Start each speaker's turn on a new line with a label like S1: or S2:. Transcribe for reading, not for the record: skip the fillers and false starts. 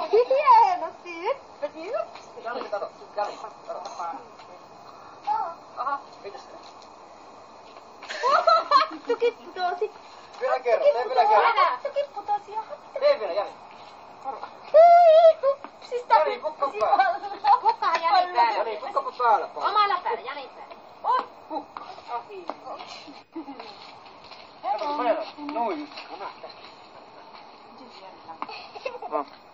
S1: Hienosti, hyppäsi.
S2: Jani, kato. Jani, kato. Aha, mitäs se?
S1: Tukit putosi.
S2: Vielä kerran, tee vielä kerran.
S1: Tukit putosi.
S2: Tee vielä, Jani.
S1: Hui, hupsista
S2: Jani, pukka
S1: hupsi
S2: päälle.
S1: alla.
S3: Pukkaa Jani päälle.
S2: Jani, pukka päälle.
S3: Omalla päällä, Jani päälle.
S2: Oi, pukka. Noin. No nähtä.